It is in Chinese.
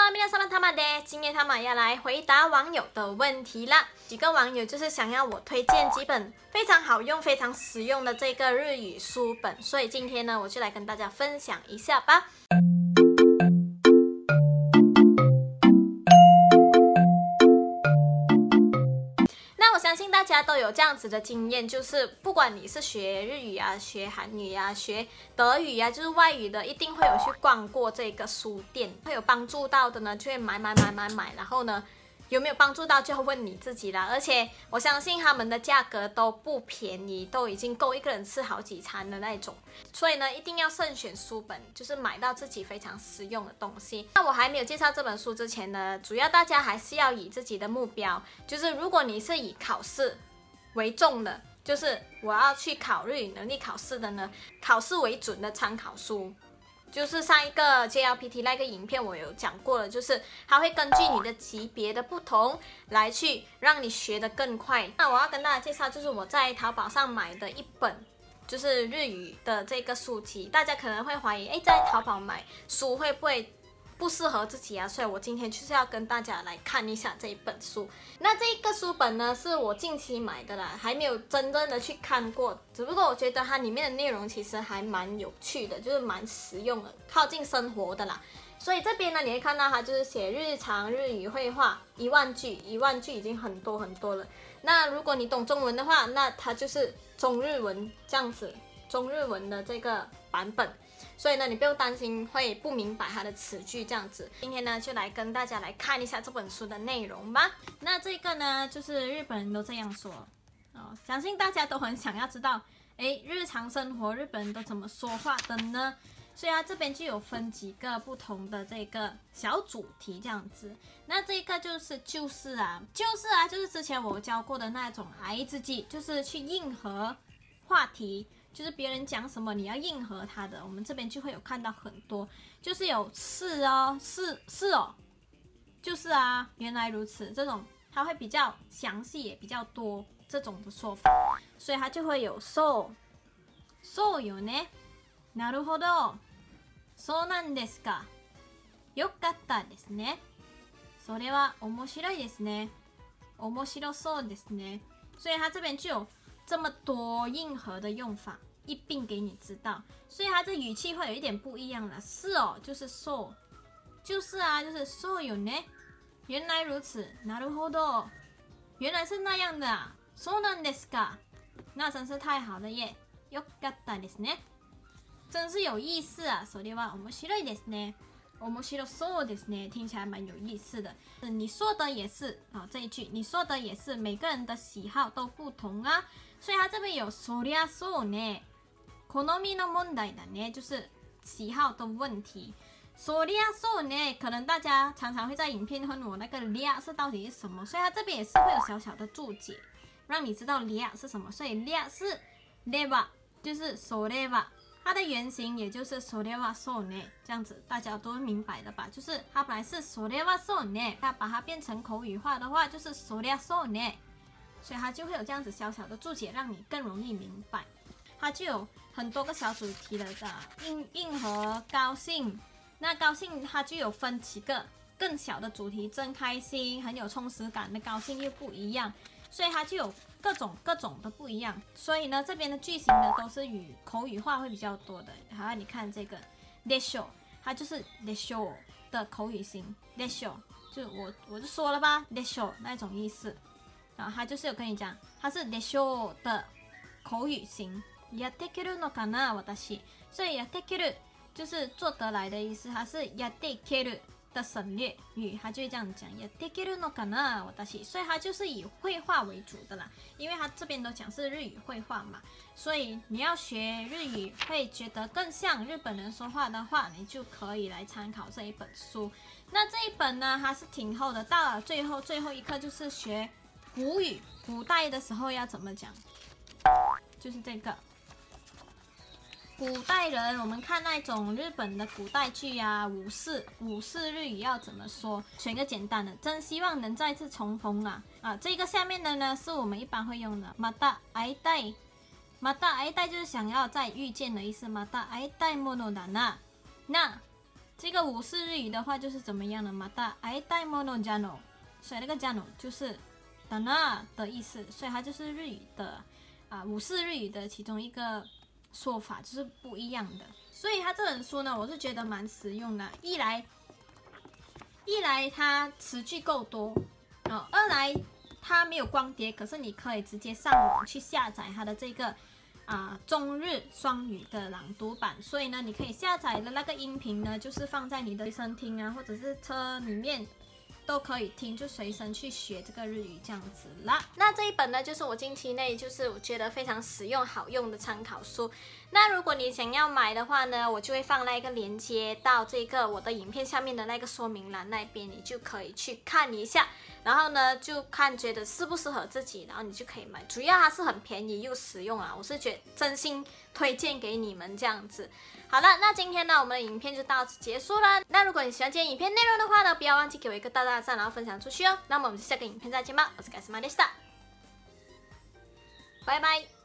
Hello， 皆様たまです。今天他们要来回答网友的问题啦。几个网友就是想要我推荐几本非常好用、非常实用的这个日语书本，所以今天呢，我就来跟大家分享一下吧。那我相信大家都有这样子的经验，就是不管你是学日语啊、学韩语啊、学德语啊，就是外语的，一定会有去逛过这个书店，会有帮助到的呢，就会买，然后呢，有没有帮助到就问你自己啦。而且我相信他们的价格都不便宜，都已经够一个人吃好几餐的那种，所以呢，一定要慎选书本，就是买到自己非常实用的东西。那我还没有介绍这本书之前呢，主要大家还是要以自己的目标，就是如果你是以考试为重的，就是我要去考日语能力考试的呢，考试为准的参考书。就是上一个 JLPT 那个影片我有讲过了，就是它会根据你的级别的不同来去让你学得更快。那我要跟大家介绍，就是我在淘宝上买的一本就是日语的这个书籍。大家可能会怀疑，在淘宝买书会不会不适合自己啊？所以我今天就是要跟大家来看一下这一本书。那这个书本呢，是我近期买的啦，还没有真正的去看过。只不过我觉得它里面的内容其实还蛮有趣的，就是蛮实用的，靠近生活的啦。所以这边呢，你会看到它就是写日常日语绘画10000句，1万句已经很多很多了。那如果你懂中文的话，那它就是中日文这样子，中日文的这个版本。所以呢，你不用担心会不明白它的词句这样子。今天呢，就来跟大家来看一下这本书的内容吧。那这个呢，就是日本人都这样说哦，相信大家都很想要知道，日常生活日本人都怎么说话的呢？所以它这边就有分几个不同的这个小主题这样子。那这个就是就是之前我教过的那种愛自己，就是去应和话题。就是别人讲什么你要应和他的，我们这边就会有看到很多，就是有是哦，是哦，就是啊，原来如此，这种它会比较详细也比较多这种的说法，所以它就会有そうよね、なるほど、そうなんですか、よかったですね、それは面白いですね、面白そうですね，所以它这边就有这么多应和的用法一并给你知道，所以它这语气会有一点不一样了。是哦，就是 so， 就是啊，就是 so よね，原来如此，なるほど，原来是那样的啊，そうなんですか，那真是太好了耶，よかったですね，真是有意思啊，それは面白いですね。面白そうですね，听起来蛮有意思的。你说的也是啊，这一句你说的也是，每个人的喜好都不同啊，所以它这边有そりゃそうね、好みの問題だね，就是喜好的问题。そりゃそうね，可能大家常常会在影片问我那个りゃ是到底是什么，所以它这边也是会有小小的注解，让你知道りゃ是什么。所以りゃ是れば，就是それは。它的原型也就是それはそうね，这样子大家都明白的吧？就是它本来是それはそうね，它把它变成口语化的话就是そりゃそうね，所以它就会有这样子小小的注解，让你更容易明白。它就有很多个小主题了的，应和、高兴。那高兴它就有分几个更小的主题，真开心、很有充实感的高兴又不一样，所以它就有各种的不一样。所以呢，这边的句型呢都是口语化会比较多的。好，你看这个 でしょ，它就是でしょ的口语型，でしょ就我就说了吧，でしょ那种意思。然后它就是有跟你讲，它是でしょ的口语型。やっていけるのかな私，所以やっていける就是做得来的意思，它是やっていける的省略语，它就会这样讲やっていけるのかな私，所以它就是以绘画为主的啦，因为它这边都讲是日语绘画嘛，所以你要学日语会觉得更像日本人说话的话，你就可以来参考这一本书。那这一本呢，它是挺厚的，到了最后一课就是学古语，古代的时候要怎么讲，就是这个。古代人，我们看那种日本的古代剧啊，武士日语要怎么说？选个简单的，真希望能再次重逢啊！这个下面的呢是我们一般会用的，また会いたい，また会いたい就是想要再遇见的意思，また会いたいものだな。那这个武士日语的话就是怎么样呢？また会いたいものじゃの，所以那个じゃの就是だな的意思，所以它就是日语的武士日语的其中一个说法，就是不一样的。所以它这本书呢，我是觉得蛮实用的。一来它词句够多，二来它没有光碟，可是你可以直接上网去下载它的这个中日双语的朗读版，所以呢，你可以下载的那个音频呢，就是放在你的随身听啊，或者是车里面都可以听，就随身去学这个日语这样子啦。那这一本呢，就是我近期内就是我觉得非常实用好用的参考书。那如果你想要买的话呢，我就会放那一个链接到这个我的影片下面的那个说明栏那边，你就可以去看一下，然后呢就看觉得适不适合自己，然后你就可以买。主要它是很便宜又实用啊，我是觉得真心推荐给你们这样子。好了，那今天呢我们的影片就到此结束了。那如果你喜欢今天影片内容的话呢，不要忘记给我一个大大的赞，然后分享出去哦。那么我们就下个影片再见吧，我是盖斯玛丽斯塔，拜拜。